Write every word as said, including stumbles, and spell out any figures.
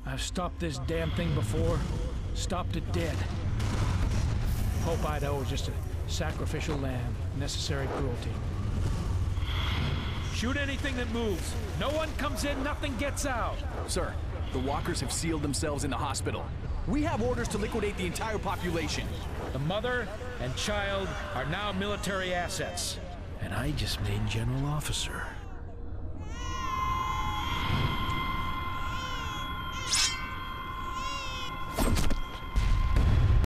I've stopped this damn thing before. Stopped it dead. Pope Idaho was just a sacrificial lamb. Necessary cruelty. Shoot anything that moves. No one comes in, nothing gets out. Sir, the walkers have sealed themselves in the hospital. We have orders to liquidate the entire population. The mother and child are now military assets. And I just made general officer.